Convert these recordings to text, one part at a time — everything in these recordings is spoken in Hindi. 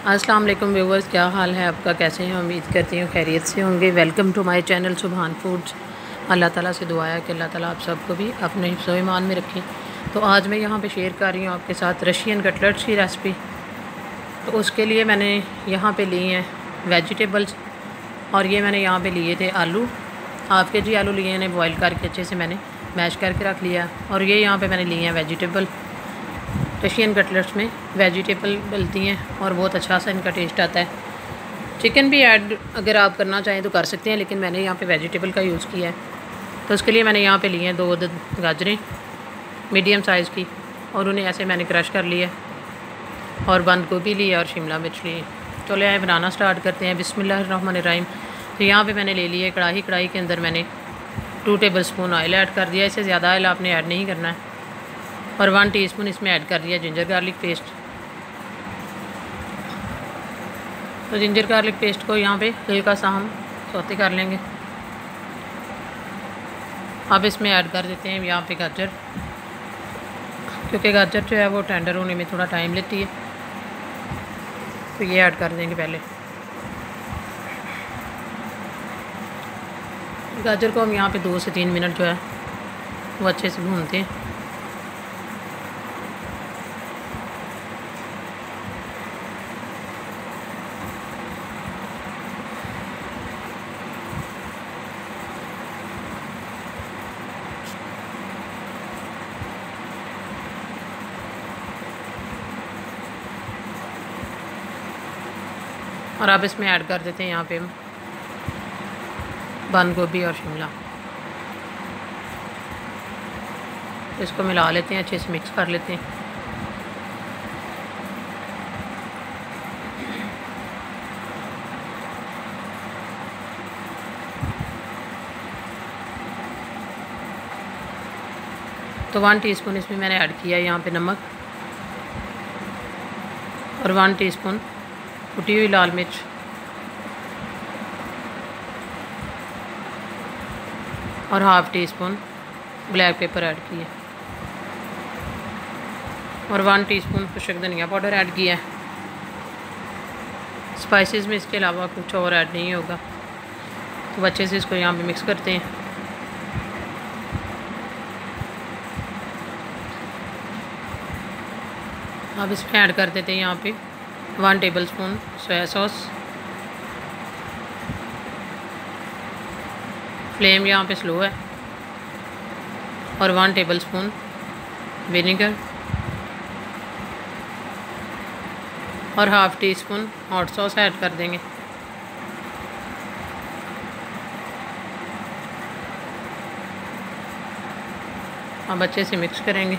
अस्सलाम वालेकुम व्यूवर्स, क्या हाल है आपका? कैसे हैं? उम्मीद करती हूँ खैरियत से होंगे। Welcome to my channel Subhan foods. Allah ताला से दुआ है कि अल्लाह ताला आप सबको भी अपने हिफ्ज़ व ईमान में रखें। तो आज मैं यहाँ पे शेयर कर रही हूँ आपके साथ रशियन कटलेट्स की रेसिपी। तो उसके लिए मैंने यहाँ पे लिए हैं वेजिटेबल्स, और ये मैंने यहाँ पे लिए थे आलू। हाफ़ के जी आलू लिए हैं, बॉयल करके अच्छे से मैंने मैश करके रख लिया। और ये यहाँ पे मैंने लिए हैं वेजिटेबल। रशियन कटलेट्स में वेजिटेबल डलती हैं और बहुत अच्छा सा इनका टेस्ट आता है। चिकन भी ऐड अगर आप करना चाहें तो कर सकते हैं, लेकिन मैंने यहाँ पे वेजिटेबल का यूज़ किया है। तो उसके लिए मैंने यहाँ पे लिए हैं 2 अदद गाजरें मीडियम साइज़ की, और उन्हें ऐसे मैंने क्रश कर लिया। और बंद गोभी ली और शिमला मिर्च ली। चलो आए बनाना स्टार्ट करते हैं। बिस्मिल्लाहिर्रहमानिर्रहीम। तो यहाँ पे मैंने ले लिया कढ़ाई। कढ़ाई के अंदर मैंने 2 टेबल स्पून ऑयल ऐड कर दिया। इससे ज़्यादा ऑयल आपने ऐड नहीं करना है। और 1 टीस्पून इसमें ऐड कर दिया जिंजर गार्लिक पेस्ट। तो जिंजर गार्लिक पेस्ट को यहाँ पे हल्का सा हम सौते कर लेंगे। अब इसमें ऐड कर देते हैं यहाँ पे गाजर, क्योंकि गाजर जो है वो टेंडर होने में थोड़ा टाइम लेती है। तो ये ऐड कर देंगे पहले। गाजर को हम यहाँ पे 2 से 3 मिनट जो है वो अच्छे से भूनते हैं। और अब इसमें ऐड कर देते हैं यहाँ पे हम बंद गोभी और शिमला। इसको मिला लेते हैं, अच्छे से मिक्स कर लेते हैं। तो 1 टीस्पून इसमें मैंने ऐड किया है यहाँ पे नमक, और 1 टीस्पून कुटी हुई लाल मिर्च, और half teaspoon black pepper add किया, और 1 टीस्पून खुशक धनिया पाउडर ऐड किया है। स्पाइसेस में इसके अलावा कुछ और ऐड नहीं होगा। तो अच्छे से इसको यहाँ पे मिक्स करते हैं। अब इसमें ऐड कर देते हैं यहाँ पे 1 tablespoon soya sauce. Flame यहाँ पे स्लो है। और 1 टेबल स्पून विनेगर, और half teaspoon hot sauce add कर देंगे। अब अच्छे से मिक्स करेंगे।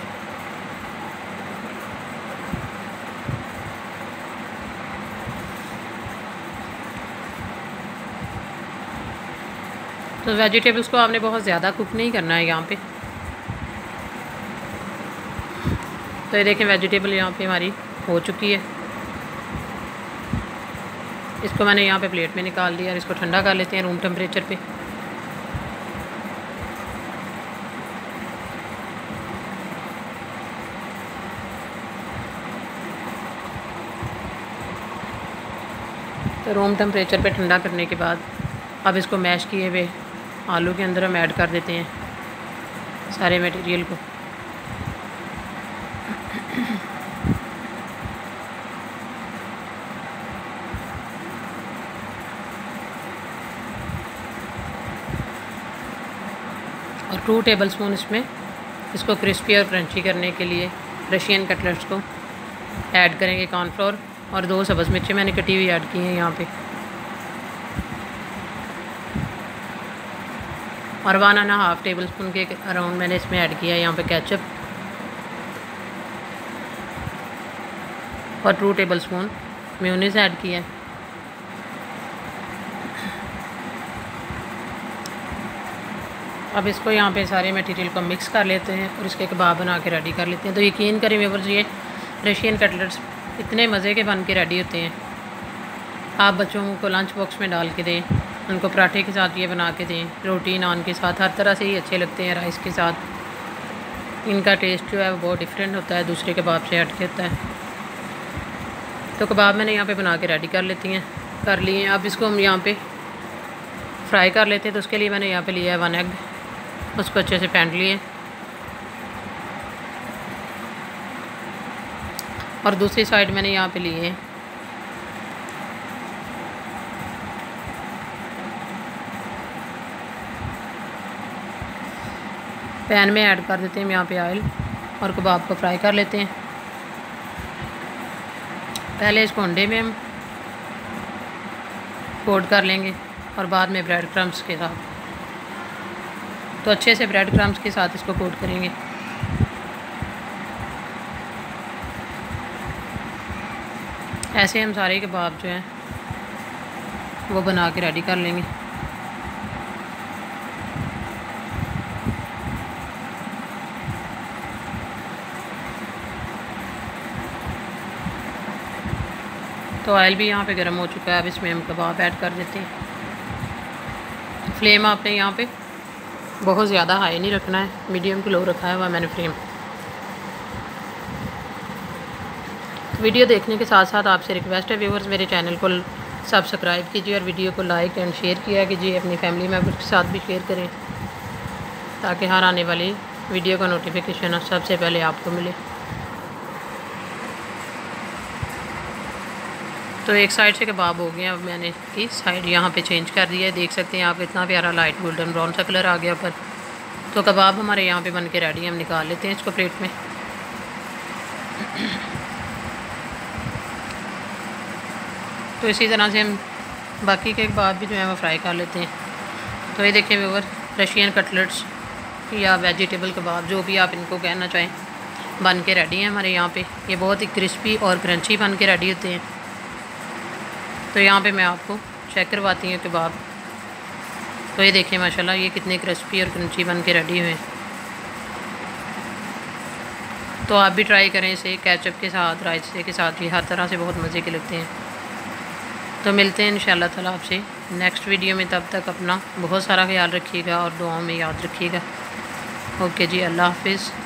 तो वेजिटेबल्स को आपने बहुत ज़्यादा कुक नहीं करना है यहाँ पे। तो ये देखें वेजिटेबल यहाँ पे हमारी हो चुकी है। इसको मैंने यहाँ पे प्लेट में निकाल लिया और इसको ठंडा कर लेते हैं रूम टेम्परेचर पे। तो रूम टेम्परेचर पे ठंडा करने के बाद अब इसको मैश किए हुए आलू के अंदर हम ऐड कर देते हैं सारे मटेरियल को। और 2 टेबल स्पून इसमें इसको क्रिस्पी और क्रंची करने के लिए रशियन कटलेट्स को ऐड करेंगे कॉर्नफ्लोर, और 2 सब्ज़ मिर्चें मैंने कटी हुई ऐड की हैं यहाँ पे, और 1.5 टेबल स्पून के अराउंड मैंने इसमें ऐड किया है यहाँ पे केचप, और 2 टेबल स्पून मेयोनीज़ ऐड किया है। अब इसको यहाँ पे सारे मटेरियल को मिक्स कर लेते हैं और इसके कबाब बना के रेडी कर लेते हैं। तो यकीन करें व्यूअर्स, ये रशियन कटलेट्स इतने मज़े के बन के रेडी होते हैं। आप बच्चों को लंच बॉक्स में डाल के दें, उनको पराठे के साथ ये बना के दें, रोटी नान के साथ, हर तरह से ही अच्छे लगते हैं। राइस के साथ इनका टेस्ट जो है वो बहुत डिफरेंट होता है, दूसरे कबाब से हट के होता है। तो कबाब मैंने यहाँ पे बना के रेडी कर लिए हैं। अब इसको हम यहाँ पे फ्राई कर लेते हैं। तो उसके लिए मैंने यहाँ पे लिया है 1 एग, उसको अच्छे से फेंट लिए और दूसरी साइड मैंने यहाँ पे लिए हैं पैन में ऐड कर देते हैं यहाँ पे ऑयल और कबाब को फ्राई कर लेते हैं। पहले इसको अंडे में हम कोट कर लेंगे और बाद में ब्रेड क्रम्स के साथ। तो अच्छे से ब्रेड क्रम्स के साथ इसको कोट करेंगे। ऐसे हम सारे कबाब जो हैं वो बना के रेडी कर लेंगे। तो ऑयल भी यहाँ पे गर्म हो चुका है। अब इसमें हम कबाब ऐड कर देते हैं। फ्लेम आपने यहाँ पे बहुत ज़्यादा हाई नहीं रखना है, मीडियम टू लो रखा है वह मैंने फ्लेम। वीडियो देखने के साथ साथ आपसे रिक्वेस्ट है व्यूअर्स, मेरे चैनल को सब्सक्राइब कीजिए और वीडियो को लाइक एंड शेयर किया कीजिए। अपनी फैमिली मेम्बर्स के साथ भी शेयर करें ताकि हर आने वाली वीडियो का नोटिफिकेशन सबसे पहले आपको मिले। तो एक साइड से कबाब हो गए। अब मैंने इसकी साइड यहाँ पे चेंज कर दिया है। देख सकते हैं आप कितना प्यारा लाइट गोल्डन ब्राउन सा कलर आ गया ऊपर। तो कबाब हमारे यहाँ पे बन के रेडी है। हम निकाल लेते हैं इसको प्लेट में। तो इसी तरह से हम बाकी के कबाब भी जो है वो फ्राई कर लेते हैं। तो ये देखिए व्यूअर, रशियन कटलेट्स या वेजिटेबल कबाब जो भी आप इनको कहना चाहें बन के रेडी हैं हमारे यहाँ पे। ये बहुत ही क्रिस्पी और क्रंची बन के रेडी होते हैं। तो यहाँ पे मैं आपको चेक करवाती हूँ कबाब। तो ये देखिए माशाल्लाह ये कितने क्रिस्पी और क्रंची बन के रेडी हुए हैं। तो आप भी ट्राई करें इसे केचप के साथ, रायते के साथ भी, हर तरह से बहुत मज़े के लगते हैं। तो मिलते हैं इंशाल्लाह ताला आपसे नेक्स्ट वीडियो में। तब तक अपना बहुत सारा ख्याल रखिएगा और दुआओं में याद रखिएगा। ओके जी, अल्लाह हाफिज़।